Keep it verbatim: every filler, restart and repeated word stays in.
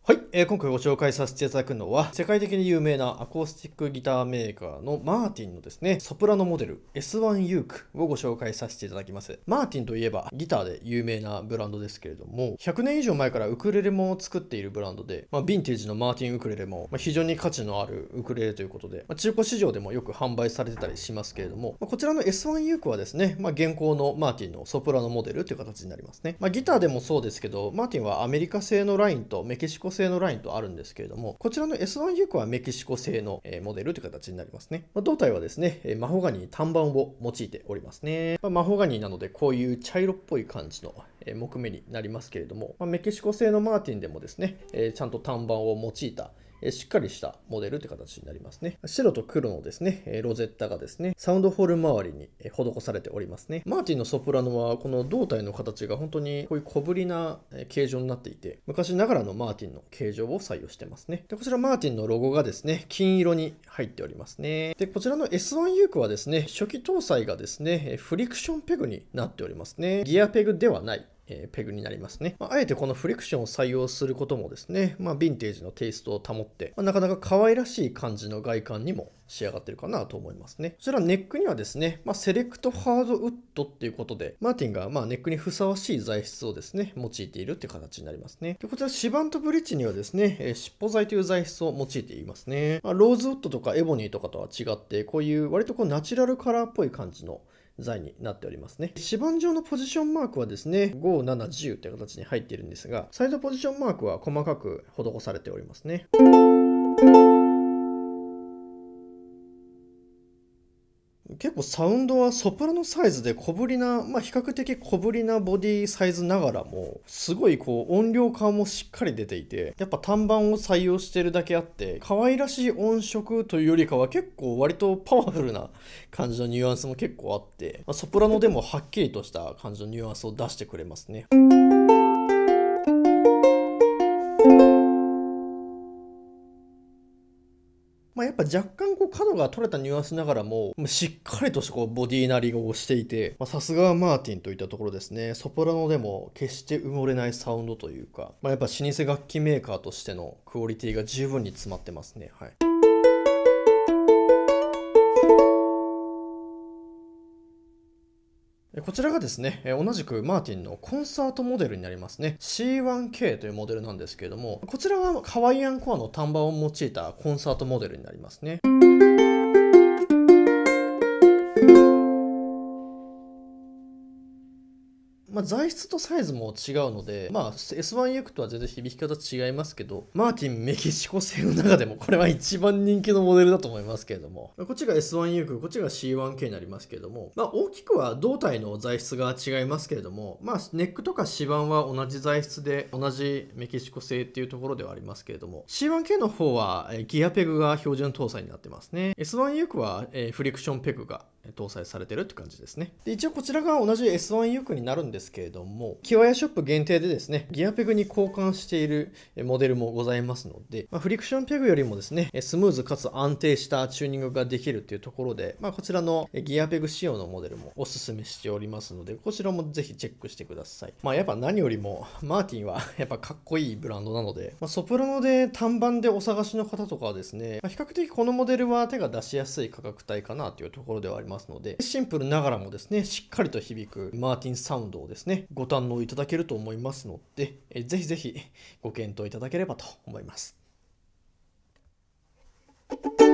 はい、えー今回ご紹介させていただくのは、世界的に有名なアコースティックギターメーカーのマーティンのですね、ソプラノモデル エスワン ユークをご紹介させていただきます。マーティンといえばギターで有名なブランドですけれども、ひゃくねん以上前からウクレレも作っているブランドで、まあ、ヴィンテージのマーティンウクレレも、まあ、非常に価値のあるウクレレということで、まあ、中古市場でもよく販売されてたりしますけれども、まあ、こちらの エスワン ユークはですね、まあ、現行のマーティンのソプラノモデルという形になりますね。まあ、ギターでもそうですけど、マーティンはアメリカ製のラインとメキシコ製のラインとあるんですけれども、こちらの エスワン ユークはメキシコ製のモデルという形になりますね。まあ、胴体はですね、マホガニー単板を用いておりますね。まあ、マホガニーなのでこういう茶色っぽい感じの木目になりますけれども、まあ、メキシコ製のマーティンでもですね、ちゃんと単板を用いたしっかりしたモデルという形になりますね。白と黒のですね、ロゼッタがですね、サウンドホール周りに施されておりますね。マーティンのソプラノはこの胴体の形が本当にこういう小ぶりな形状になっていて、昔ながらのマーティンの形状を採用してますね。で、こちらマーティンのロゴがですね、金色に入っておりますね。で、こちらの エスワン ユークはですね、初期搭載がですね、フリクションペグになっておりますね。ギアペグではない。えー、ペグになりますね。まあ、あえてこのフリクションを採用することもですね、まあ、ヴィンテージのテイストを保って、まあ、なかなか可愛らしい感じの外観にも仕上がってるかなと思いますね。こちらネックにはですね、まあ、セレクトハードウッドっていうことで、マーティンがまあネックにふさわしい材質をですね、用いているっていう形になりますね。でこちら指板とブリッジにはですね、えー、尻尾材という材質を用いていますね。まあ、ローズウッドとかエボニーとかとは違って、こういう割とこうナチュラルカラーっぽい感じの材になっておりますね。指板上のポジションマークはですね、ご、なな、じゅうという形に入っているんですが、サイドポジションマークは細かく施されておりますね。結構サウンドはソプラノサイズで小ぶりな、まあ比較的小ぶりなボディサイズながらも、すごいこう音量感もしっかり出ていて、やっぱ単板を採用してるだけあって、可愛らしい音色というよりかは結構割とパワフルな感じのニュアンスも結構あって、まあ、ソプラノでもはっきりとした感じのニュアンスを出してくれますね。まあ、やっぱ若干こう角が取れたニュアンスながらも、しっかりとしたこうボディなりをしていて、さすがマーティンといったところですね。ソプラノでも決して埋もれないサウンドというか、まあ、やっぱ老舗楽器メーカーとしてのクオリティが十分に詰まってますね。はい。こちらがですね、同じくマーティンのコンサートモデルになりますね。シーワンケー というモデルなんですけれども、こちらはハワイアンコアの単板を用いたコンサートモデルになりますね。まあ、材質とサイズも違うので、まあ、エスワン ユークとは全然響き方違いますけど、マーティンメキシコ製の中でもこれは一番人気のモデルだと思いますけれども、こっちが エスワン ユーク、こっちが シーワンケー になりますけれども、まあ、大きくは胴体の材質が違いますけれども、まあ、ネックとか指板は同じ材質で、同じメキシコ製っていうところではありますけれども、シーワンケー の方はギアペグが標準搭載になってますね。エスワン ユークはフリクションペグが搭載されてるって感じですね。で、一応こちらが同じ エスワン ユークになるんですけれども、キワヤショップ限定でですね、ギアペグに交換しているモデルもございますので、まあ、フリクションペグよりもですね、スムーズかつ安定したチューニングができるっていうところで、まあ、こちらのギアペグ仕様のモデルもおすすめしておりますので、こちらもぜひチェックしてください。まあ、やっぱ何よりも、マーティンはやっぱかっこいいブランドなので、まあ、ソプラノで単板でお探しの方とかはですね、まあ、比較的このモデルは手が出しやすい価格帯かなというところではありますので、シンプルながらもですね、しっかりと響くマーティンサウンドをですね、ご堪能いただけると思いますので、えぜひぜひご検討いただければと思います。